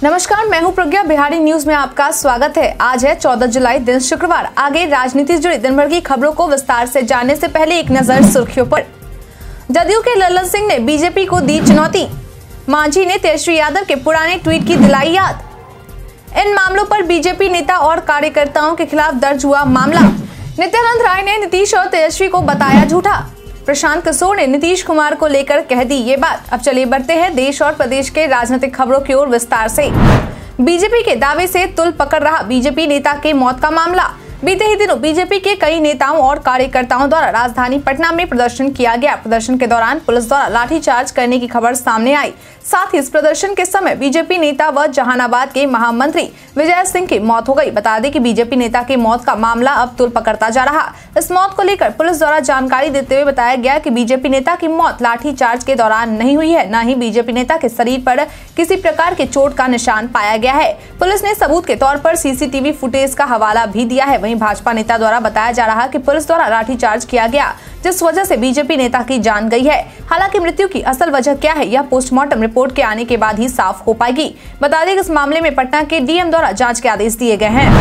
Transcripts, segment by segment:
नमस्कार, मैं हूं प्रज्ञा। बिहारी न्यूज में आपका स्वागत है। आज है 14 जुलाई, दिन शुक्रवार। आगे राजनीति से जुड़ी दिन भर की खबरों को विस्तार से जानने से पहले एक नजर सुर्खियों पर। जदयू के लल्लन सिंह ने बीजेपी को दी चुनौती। मांझी ने तेजस्वी यादव के पुराने ट्वीट की दिलाई याद। इन मामलों पर बीजेपी नेता और कार्यकर्ताओं के खिलाफ दर्ज हुआ मामला। नित्यानंद राय ने नीतीश और तेजस्वी को बताया झूठा। प्रशांत किशोर ने नीतीश कुमार को लेकर कह दी ये बात। अब चलिए बढ़ते हैं देश और प्रदेश के राजनीतिक खबरों की ओर विस्तार से। बीजेपी के दावे से तुल पकड़ रहा बीजेपी नेता की मौत का मामला। बीते ही दिनों बीजेपी के कई नेताओं और कार्यकर्ताओं द्वारा राजधानी पटना में प्रदर्शन किया गया। प्रदर्शन के दौरान पुलिस द्वारा लाठीचार्ज करने की खबर सामने आई। साथ ही इस प्रदर्शन के समय बीजेपी नेता व जहानाबाद के महामंत्री विजय सिंह की मौत हो गई। बता दें कि बीजेपी नेता की मौत का मामला अब तुल पकड़ता जा रहा। इस मौत को लेकर पुलिस द्वारा जानकारी देते हुए बताया गया कि बीजेपी नेता की मौत लाठीचार्ज के दौरान नहीं हुई है, न ही बीजेपी नेता के शरीर पर किसी प्रकार के चोट का निशान पाया गया है। पुलिस ने सबूत के तौर पर सीसीटीवी फुटेज का हवाला भी दिया है। वहीं भाजपा नेता द्वारा बताया जा रहा कि पुलिस द्वारा लाठीचार्ज किया गया, जिस वजह से बीजेपी नेता की जान गई है। हालांकि मृत्यु की असल वजह क्या है, यह पोस्टमार्टम रिपोर्ट के आने के बाद ही साफ हो पाएगी। बता दें कि इस मामले में पटना के डीएम द्वारा जांच के आदेश दिए गए हैं।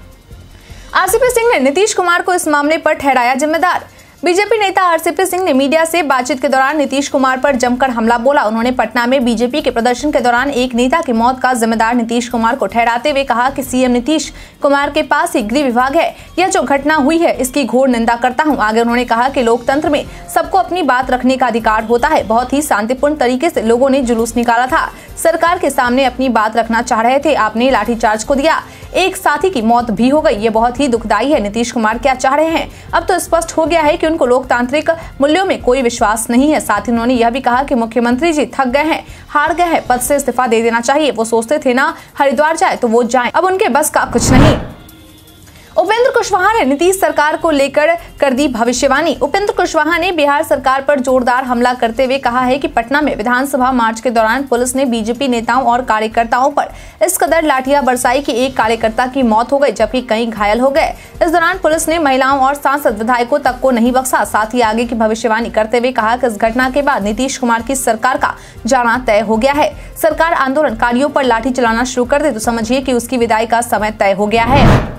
आरसीपी सिंह ने नीतीश कुमार को इस मामले पर ठहराया जिम्मेदार। बीजेपी नेता आरसीपी सिंह ने मीडिया से बातचीत के दौरान नीतीश कुमार पर जमकर हमला बोला। उन्होंने पटना में बीजेपी के प्रदर्शन के दौरान एक नेता की मौत का जिम्मेदार नीतीश कुमार को ठहराते हुए कहा कि सीएम नीतीश कुमार के पास ही गृह विभाग है। यह जो घटना हुई है इसकी घोर निंदा करता हूं। आगे उन्होंने कहा कि लोकतंत्र में सबको अपनी बात रखने का अधिकार होता है। बहुत ही शांतिपूर्ण तरीके से लोगों ने जुलूस निकाला था, सरकार के सामने अपनी बात रखना चाह रहे थे, आपने लाठीचार्ज को दिया, एक साथी की मौत भी हो गई। ये बहुत ही दुखदायी है। नीतीश कुमार क्या चाह रहे हैं? अब तो स्पष्ट हो गया है कि उनको लोकतांत्रिक मूल्यों में कोई विश्वास नहीं है। साथ ही उन्होंने यह भी कहा कि मुख्यमंत्री जी थक गए हैं, हार गए हैं, पद से इस्तीफा दे देना चाहिए। वो सोचते थे ना हरिद्वार जाए तो वो जाए, अब उनके बस का कुछ नहीं। उपेंद्र कुशवाहा ने नीतीश सरकार को लेकर कर दी भविष्यवाणी। उपेंद्र कुशवाहा ने बिहार सरकार पर जोरदार हमला करते हुए कहा है कि पटना में विधानसभा मार्च के दौरान पुलिस ने बीजेपी नेताओं और कार्यकर्ताओं पर इस कदर लाठियां बरसाई कि एक कार्यकर्ता की मौत हो गई जबकि कई घायल हो गए। इस दौरान पुलिस ने महिलाओं और सांसद विधायकों तक को नहीं बख्शा। साथ ही आगे की भविष्यवाणी करते हुए कहा कि इस घटना के बाद नीतीश कुमार की सरकार का जाना तय हो गया है। सरकार आंदोलनकारियों पर लाठी चलाना शुरू कर दे तो समझिए कि उसकी विदाई का समय तय हो गया है।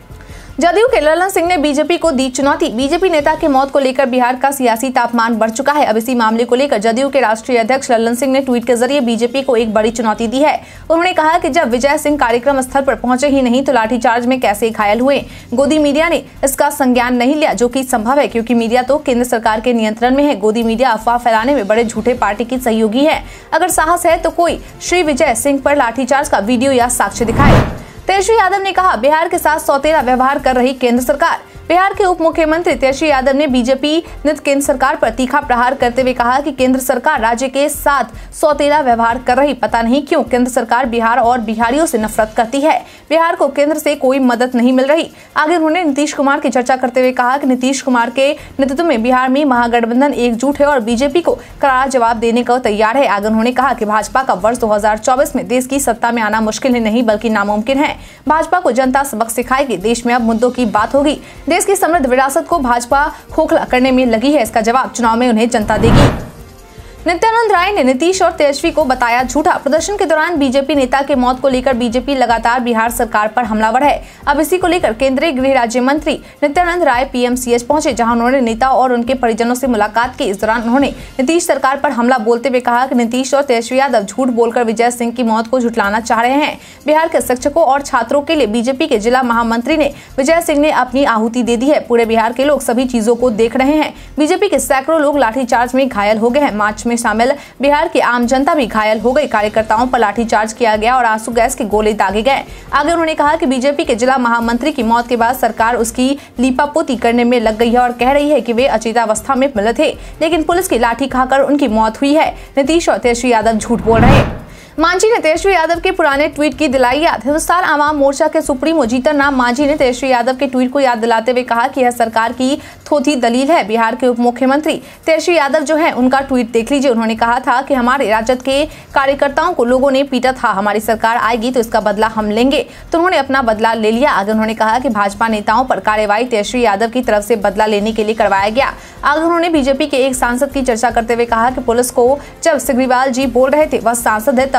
जदयू के लल्लन सिंह ने बीजेपी को दी चुनौती। बीजेपी नेता की मौत को लेकर बिहार का सियासी तापमान बढ़ चुका है। अब इसी मामले को लेकर जदयू के राष्ट्रीय अध्यक्ष लल्लन सिंह ने ट्वीट के जरिए बीजेपी को एक बड़ी चुनौती दी है। उन्होंने कहा कि जब विजय सिंह कार्यक्रम स्थल पर पहुंचे ही नहीं तो लाठीचार्ज में कैसे घायल हुए। गोदी मीडिया ने इसका संज्ञान नहीं लिया, जो कि संभव है क्योंकि मीडिया तो केंद्र सरकार के नियंत्रण में है। गोदी मीडिया अफवाह फैलाने में बड़े झूठे पार्टी की सहयोगी है। अगर साहस है तो कोई श्री विजय सिंह पर लाठीचार्ज का वीडियो या साक्ष्य दिखाए। तेजस्वी यादव ने कहा बिहार के साथ सौतेला व्यवहार कर रही केंद्र सरकार। बिहार के उप मुख्यमंत्री तेजस्वी यादव ने बीजेपी नेतृत्व केंद्र सरकार पर तीखा प्रहार करते हुए कहा कि केंद्र सरकार राज्य के साथ सौतेला व्यवहार कर रही। पता नहीं क्यों केंद्र सरकार बिहार और बिहारियों से नफरत करती है। बिहार को केंद्र से कोई मदद नहीं मिल रही। आगे उन्होंने नीतीश कुमार की चर्चा करते हुए कहा कि नीतीश कुमार के नेतृत्व में बिहार में महागठबंधन एकजुट है और बीजेपी को करारा जवाब देने को तैयार है। आगे उन्होंने कहा कि भाजपा का वर्ष 2024 में देश की सत्ता में आना मुश्किल ही नहीं बल्कि नामुमकिन है। भाजपा को जनता सबक सिखाएगी। देश में अब मुद्दों की बात होगी। देश की समृद्ध विरासत को भाजपा खोखला करने में लगी है। इसका जवाब चुनाव में उन्हें जनता देगी। नित्यानंद राय ने नीतीश और तेजस्वी को बताया झूठा। प्रदर्शन के दौरान बीजेपी नेता की मौत को लेकर बीजेपी लगातार बिहार सरकार पर हमलावर है। अब इसी को लेकर केंद्रीय गृह राज्य मंत्री नित्यानंद राय पीएमसीएच पहुंचे, जहां उन्होंने नेता और उनके परिजनों से मुलाकात की। इस दौरान उन्होंने नीतीश सरकार पर हमला बोलते हुए कहा कि नीतीश और तेजस्वी यादव झूठ बोलकर विजय सिंह की मौत को झुठलाना चाह रहे हैं। बिहार के शिक्षकों और छात्रों के लिए बीजेपी के जिला महामंत्री ने विजय सिंह ने अपनी आहुति दे दी है। पूरे बिहार के लोग सभी चीजों को देख रहे हैं। बीजेपी के सैकड़ों लोग लाठीचार्ज में घायल हो गए हैं। मार्च में शामिल बिहार की आम जनता भी घायल हो गई। कार्यकर्ताओं पर लाठीचार्ज किया गया और आंसू गैस के गोले दागे गए। आगे उन्होंने कहा कि बीजेपी के जिला महामंत्री की मौत के बाद सरकार उसकी लीपापोती करने में लग गई है और कह रही है कि वे अचेतावस्था में मिले थे, लेकिन पुलिस की लाठी खाकर उनकी मौत हुई है। नीतीश और तेजस्वी यादव झूठ बोल रहे हैं। मांझी ने तेजस्वी यादव के पुराने ट्वीट की दिलाई याद। हिंदुस्तान आवाम मोर्चा के सुप्रीमो जीतन राम मांझी ने तेजस्वी यादव के ट्वीट को याद दिलाते हुए कहा कि यह सरकार की थोथी दलील है। बिहार के उप मुख्यमंत्री तेजस्वी यादव जो है उनका ट्वीट देख लीजिए। उन्होंने कहा था कि हमारे राजद के कार्यकर्ताओं को लोगों ने पीटा था, हमारी सरकार आएगी तो इसका बदला हम लेंगे। तो उन्होंने अपना बदला ले लिया। आगे उन्होंने कहा कि भाजपा नेताओं पर कार्यवाही तेजस्वी यादव की तरफ से बदला लेने के लिए करवाया गया। आगे उन्होंने बीजेपी के एक सांसद की चर्चा करते हुए कहा कि पुलिस को जब सिग्रीवाल जी बोल रहे थे वह सांसद है तब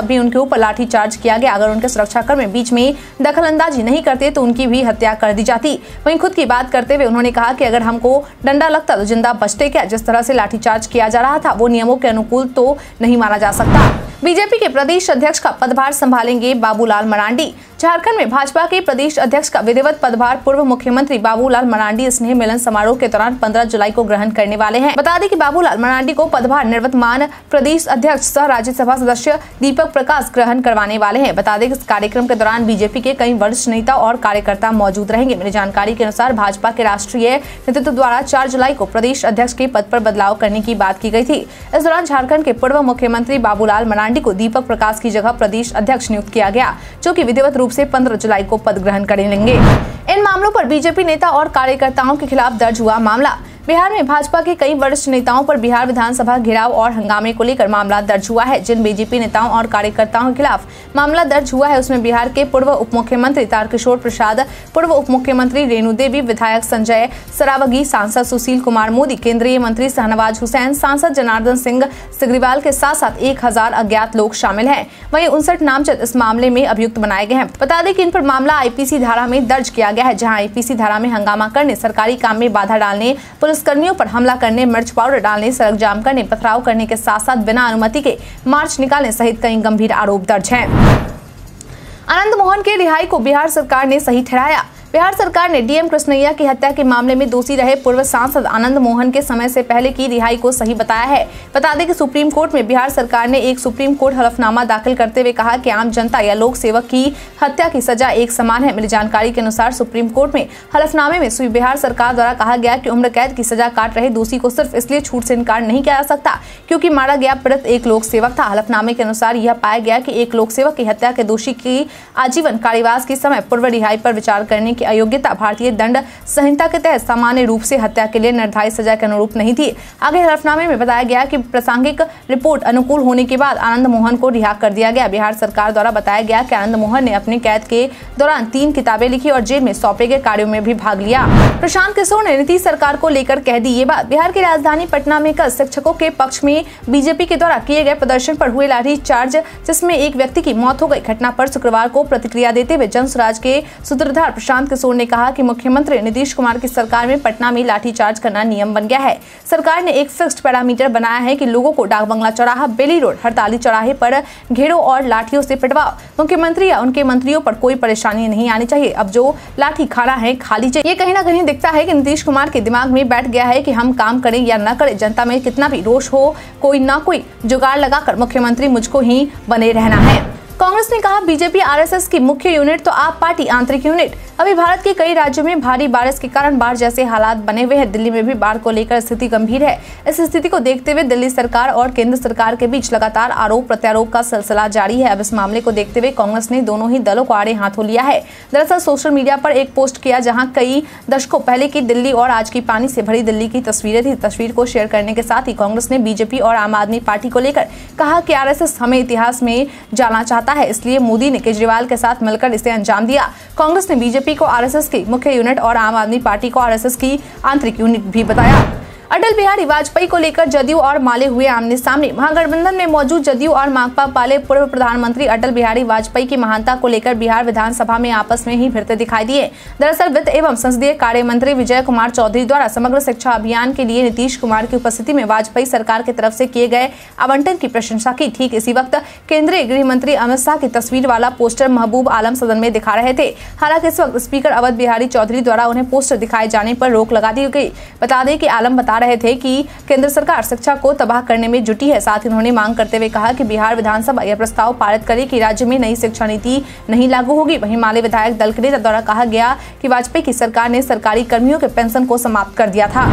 भी उनके ऊपर लाठीचार्ज किया गया। अगर उनके सुरक्षाकर्मी बीच में दखल अंदाजी नहीं करते तो उनकी भी हत्या कर दी जाती। वहीं खुद की बात करते हुए उन्होंने कहा कि अगर हमको डंडा लगता तो जिंदा बचते क्या। जिस तरह से लाठीचार्ज किया जा रहा था वो नियमों के अनुकूल तो नहीं माना जा सकता। बीजेपी के प्रदेश अध्यक्ष का पदभार संभालेंगे बाबूलाल मरांडी। झारखंड में भाजपा के प्रदेश अध्यक्ष का विधिवत पदभार पूर्व मुख्यमंत्री बाबूलाल मरांडी स्नेह मिलन समारोह के दौरान 15 जुलाई को ग्रहण करने वाले हैं। बता दें कि बाबूलाल मरांडी को पदभार निवर्तमान प्रदेश अध्यक्ष सह राज्यसभा सदस्य दीपक प्रकाश ग्रहण करवाने वाले हैं। बता दें कि इस कार्यक्रम के दौरान बीजेपी के कई वरिष्ठ नेता और कार्यकर्ता मौजूद रहेंगे। मेरी जानकारी के अनुसार भाजपा के राष्ट्रीय नेतृत्व द्वारा 4 जुलाई को प्रदेश अध्यक्ष के पद पर बदलाव करने की बात की गई थी। इस दौरान झारखंड के पूर्व मुख्यमंत्री बाबूलाल मरांडी को दीपक प्रकाश की जगह प्रदेश अध्यक्ष नियुक्त किया गया, जो कि विधिवत रूप से 15 जुलाई को पद ग्रहण करेंगे। इन मामलों पर बीजेपी नेता और कार्यकर्ताओं के खिलाफ दर्ज हुआ मामला। बिहार में भाजपा के कई वरिष्ठ नेताओं पर बिहार विधानसभा घेराव और हंगामे को लेकर मामला दर्ज हुआ है। जिन बीजेपी नेताओं और कार्यकर्ताओं के खिलाफ मामला दर्ज हुआ है उसमें बिहार के पूर्व उप मुख्यमंत्री तारकिशोर प्रसाद, पूर्व उप मुख्यमंत्री रेणु देवी, विधायक संजय सरावगी, सांसद सुशील कुमार मोदी, केंद्रीय मंत्री शाहनवाज हुसैन, सांसद जनार्दन सिंह सिग्रीवाल के साथ साथ 1000 अज्ञात लोग शामिल हैं। वहीं 59 नामजद इस मामले में अभियुक्त बनाए गए हैं। बता दें कि इन पर मामला आईपीसी धारा में दर्ज किया गया है, जहाँ आईपीसी धारा में हंगामा करने, सरकारी काम में बाधा डालने, कर्मियों पर हमला करने, मिर्च पाउडर डालने, सड़क जाम करने, पथराव करने के साथ साथ बिना अनुमति के मार्च निकालने सहित कई गंभीर आरोप दर्ज हैं। आनंद मोहन की रिहाई को बिहार सरकार ने सही ठहराया। बिहार सरकार ने डीएम कृष्णैया की हत्या के मामले में दोषी रहे पूर्व सांसद आनंद मोहन के समय से पहले की रिहाई को सही बताया है। बता दें कि सुप्रीम कोर्ट में बिहार सरकार ने एक सुप्रीम कोर्ट हलफनामा दाखिल करते हुए कहा कि आम जनता या लोक सेवक की हत्या की सजा एक समान है। मेरी जानकारी के अनुसार सुप्रीम कोर्ट में हलफनामे में बिहार सरकार द्वारा कहा गया कि उम्र कैद की सजा काट रहे दोषी को सिर्फ इसलिए छूट से इनकार नहीं किया जा सकता क्योंकि मारा गया पीड़ित एक लोक सेवक था। हलफनामे के अनुसार यह पाया गया कि एक लोक सेवक की हत्या के दोषी की आजीवन कारावास के समय पूर्व रिहाई पर विचार करने की अयोग्यता भारतीय दंड संहिता के तहत सामान्य रूप से हत्या के लिए निर्धारित सजा के अनुरूप नहीं थी। आगे हलफनामे में बताया गया कि प्रासंगिक रिपोर्ट अनुकूल होने के बाद आनंद मोहन को रिहा कर दिया गया। बिहार सरकार द्वारा बताया गया कि आनंद मोहन ने अपने कैद के दौरान 3 किताबें लिखी और जेल में सौंपे गए कार्यों में भी भाग लिया। प्रशांत किशोर ने नीतीश सरकार को लेकर कह दी ये बात। बिहार की राजधानी पटना में कल शिक्षकों के पक्ष में बीजेपी के द्वारा किए गए प्रदर्शन पर हुए लाठीचार्ज जिसमें एक व्यक्ति की मौत हो गई, घटना पर शुक्रवार को प्रतिक्रिया देते हुए जन स्वराज के सूत्रधार प्रशांत किशोर ने कहा कि मुख्यमंत्री नीतीश कुमार की सरकार में पटना में लाठीचार्ज करना नियम बन गया है। सरकार ने एक फिक्स्ड पैरामीटर बनाया है कि लोगों को डाक बंगला चौराहा, बेली रोड, हड़ताली चौराहे पर घेरो और लाठियों से पिटवाओ। मुख्यमंत्री या उनके मंत्रियों पर कोई परेशानी नहीं आनी चाहिए। अब जो लाठी खाना है खा लीजिए। ये कहीं ना कहीं दिखता है कि नीतीश कुमार के दिमाग में बैठ गया है कि हम काम करें या न करें, जनता में कितना भी रोष हो, कोई ना कोई जुगाड़ लगाकर मुख्यमंत्री मुझको ही बने रहना है। कांग्रेस ने कहा बीजेपी आरएसएस की मुख्य यूनिट तो आप पार्टी आंतरिक यूनिट। अभी भारत के कई राज्यों में भारी बारिश के कारण बाढ़ जैसे हालात बने हुए हैं। दिल्ली में भी बाढ़ को लेकर स्थिति गंभीर है। इस स्थिति को देखते हुए दिल्ली सरकार और केंद्र सरकार के बीच लगातार आरोप प्रत्यारोप का सिलसिला जारी है। अब इस मामले को देखते हुए कांग्रेस ने दोनों ही दलों को आड़े हाथों लिया है। दरअसल सोशल मीडिया पर एक पोस्ट किया जहां कई दशकों पहले की दिल्ली और आज की पानी से भरी दिल्ली की तस्वीरें थी। तस्वीर को शेयर करने के साथ ही कांग्रेस ने बीजेपी और आम आदमी पार्टी को लेकर कहा कि आरएसएस हमें इतिहास में जाना चाहता है, इसलिए मोदी ने केजरीवाल के साथ मिलकर इसे अंजाम दिया। कांग्रेस ने बीजेपी को आरएसएस की मुख्य यूनिट और आम आदमी पार्टी को आरएसएस की आंतरिक यूनिट भी बताया। अटल बिहारी वाजपेयी को लेकर जदयू और माले हुए आमने सामने। महागठबंधन में मौजूद जदयू और माकपा वाले पूर्व प्रधानमंत्री अटल बिहारी वाजपेयी की महानता को लेकर बिहार विधानसभा में आपस में ही भिड़ते दिखाई दिए। दरअसल वित्त एवं संसदीय कार्य मंत्री विजय कुमार चौधरी द्वारा समग्र शिक्षा अभियान के लिए नीतीश कुमार की उपस्थिति में वाजपेयी सरकार की तरफ से किए गए आवंटन की प्रशंसा की। ठीक इसी वक्त केंद्रीय गृह मंत्री अमित शाह की तस्वीर वाला पोस्टर महबूब आलम सदन में दिखा रहे थे। हालांकि इस वक्त स्पीकर अवध बिहारी चौधरी द्वारा उन्हें पोस्टर दिखाए जाने पर रोक लगा दी गई। बता दें कि आलम बता रहे थे कि केंद्र सरकार शिक्षा को तबाह करने में जुटी है। साथ ही उन्होंने मांग करते हुए कहा कि बिहार विधानसभा यह प्रस्ताव पारित करे कि राज्य में नई शिक्षा नीति नहीं लागू होगी। वहीं माले विधायक दल के नेता द्वारा कहा गया कि वाजपेयी की सरकार ने सरकारी कर्मियों के पेंशन को समाप्त कर दिया था।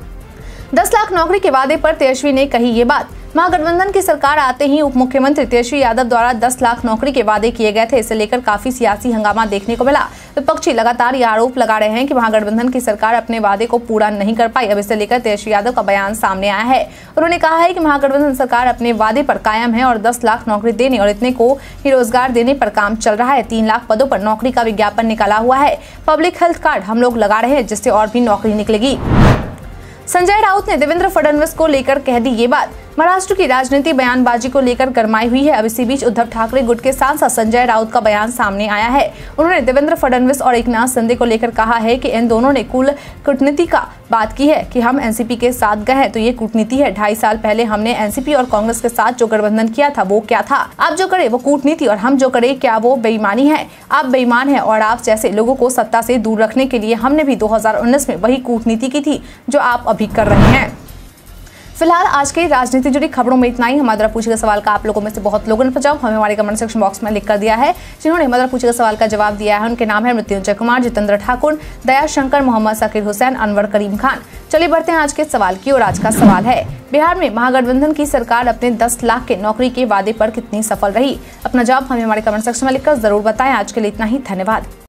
10 लाख नौकरी के वादे पर तेजस्वी ने कही ये बात। महागठबंधन की सरकार आते ही उप मुख्यमंत्री तेजस्वी यादव द्वारा 10 लाख नौकरी के वादे किए गए थे। इसे लेकर काफी सियासी हंगामा देखने को मिला। विपक्षी लगातार ये आरोप लगा रहे हैं कि महागठबंधन की सरकार अपने वादे को पूरा नहीं कर पाई। अब इसे लेकर तेजस्वी यादव का बयान सामने आया है। उन्होंने कहा है कि महागठबंधन सरकार अपने वादे पर कायम है और 10 लाख नौकरी देने और इतने को ही रोजगार देने पर काम चल रहा है। 3 लाख पदों पर नौकरी का विज्ञापन निकाला हुआ है। पब्लिक हेल्थ कार्ड हम लोग लगा रहे हैं जिससे और भी नौकरी निकलेगी। संजय राउत ने देवेंद्र फडणवीस को लेकर कह दी ये बात। महाराष्ट्र की राजनीति बयानबाजी को लेकर गरमाई हुई है। अब इसी बीच उद्धव ठाकरे गुट के सांसद संजय राउत का बयान सामने आया है। उन्होंने देवेंद्र फडणवीस और एकनाथ शिंदे को लेकर कहा है कि इन दोनों ने कुल कूटनीति का बात की है कि हम एनसीपी के साथ गए हैं तो ये कूटनीति है। 2.5 साल पहले हमने एनसीपी और कांग्रेस के साथ जो गठबंधन किया था वो क्या था? आप जो करे वो कूटनीति और हम जो करे क्या वो बेईमानी है? आप बेईमान हैं और आप जैसे लोगों को सत्ता से दूर रखने के लिए हमने भी 2019 में वही कूटनीति की थी जो आप अभी कर रहे हैं। फिलहाल आज के राजनीति जुड़ी खबरों में इतना ही। हमारे द्वारा पूछे गए सवाल का आप लोगों में से बहुत लोगों ने जवाब हमें हमारे कमेंट सेक्शन बॉक्स में लिख कर दिया है। जिन्होंने हमारे द्वारा पूछे गए सवाल का जवाब दिया है उनके नाम है मृत्युंजय कुमार, जितेंद्र ठाकुर, दया शंकर, मोहम्मद सकीर हुसैन, अनवर करीम खान। चलिए बढ़ते हैं आज के सवाल की और आज का सवाल है, बिहार में महागठबंधन की सरकार अपने 10 लाख के नौकरी के वादे पर कितनी सफल रही? अपना जवाब हमें हमारे कमेंट सेक्शन में लिखकर जरूर बताएं। आज के लिए इतना ही, धन्यवाद।